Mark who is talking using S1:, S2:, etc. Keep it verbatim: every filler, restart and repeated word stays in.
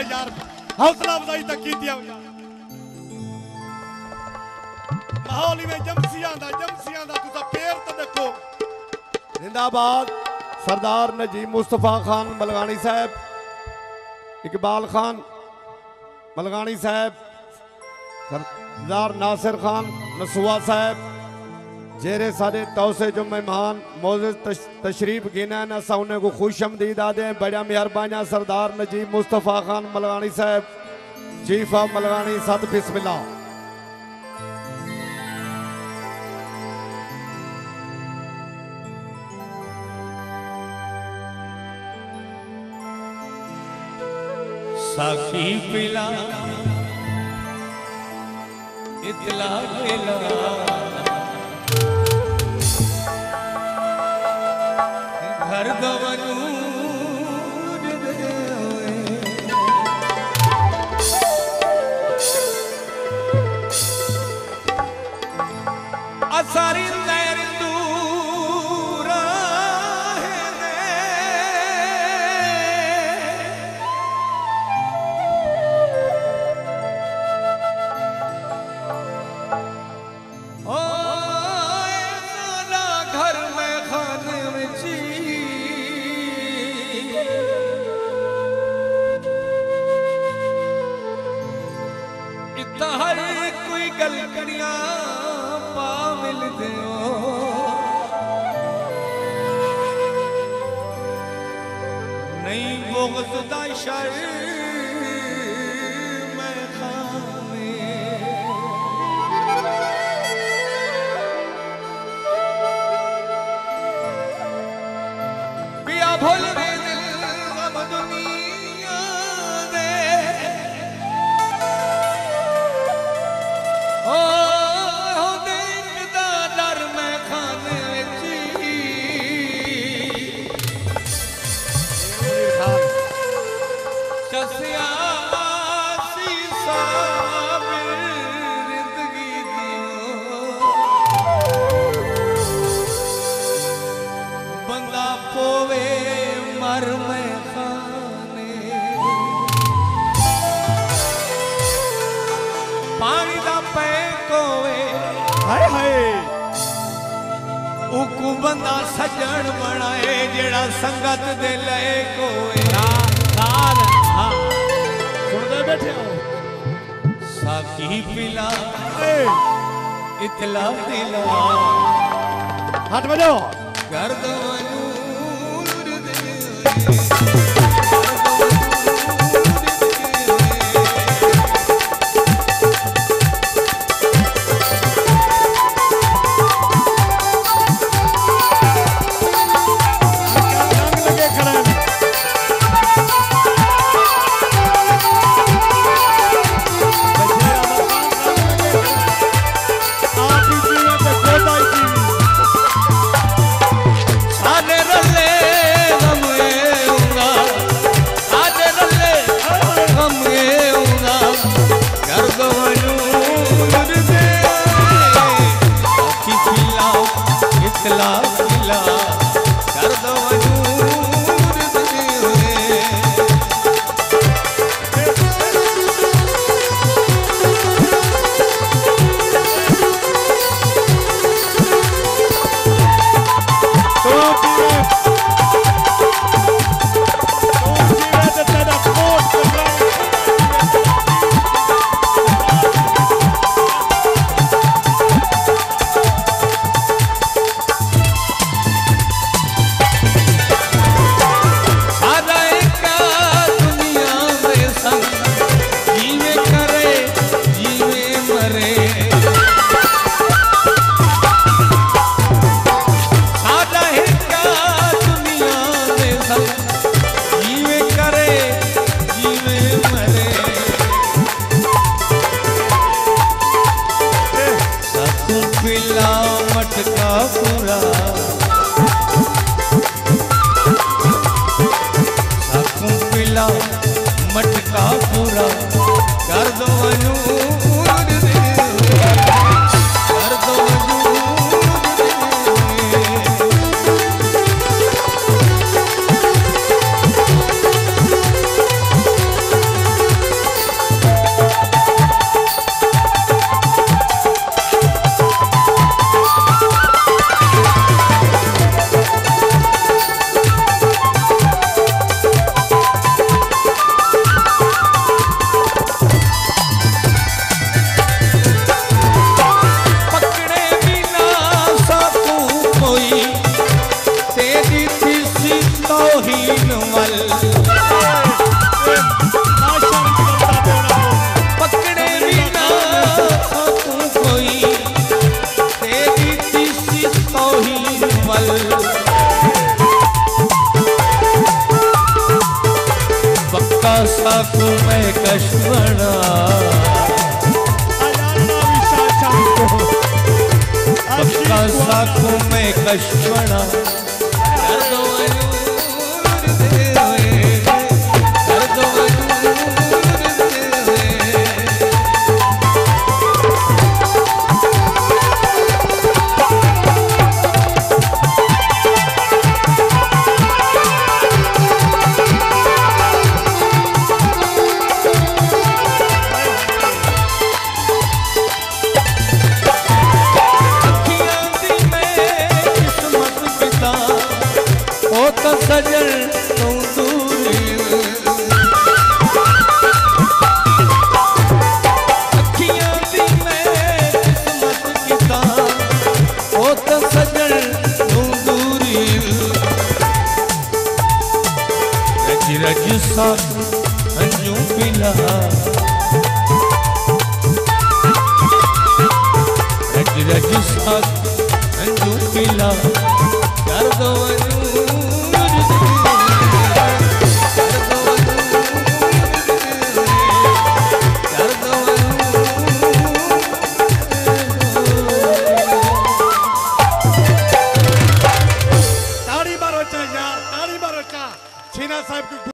S1: यार हौसला अफजाई तक की दिया माहौल में जमसियां दा जमसियां दा तुसा पैर तो देखो। जिंदाबाद सरदार नजीब मुस्तफा खान मलगानी साहब, इकबाल खान मलगानी साहब, सरदार नासिर खान नसुआ साहब, जेरे सारे तौसे जो मेहमान मौजूद तशरीफ गिना न साउने को खुश आमदीद आदे बड़ा मेहरबाना सरदार नजीब मुस्तफा खान मलगानी साहब, चीफ ऑफ मलगानी सद बिस्मिल्लाह।
S2: साकी पिला इतला पिला घर गवनू असारी लहर दूर हर कोई गल करिया पा मिल दे नहीं बोगस दा शर मैं खामे पिया भूल में दिल गम दुनिया दे बंदा पोवे मर में खाने पानी दा पैकोवे
S1: हाय हाय
S2: उकू बंदा सजन बनाए जेड़ा संगत दे लए कोए
S1: साल हां सुन दे बैठे हो
S2: साकी पिला इतला पिला
S1: हट बजो
S2: गर्द सारे रले गम साकू मैं कश्मणा पक्का साकू मैं कश्मणा कर दो अनूर देवे कर दो अनूर देवे तो सजन तू दूरी अखियां दी मैं किस्मत किता ओ तो सजन तू दूरी रज रज सा अंजू पिला रज रज सा अंजू पिला कर दो
S1: छीना साहब की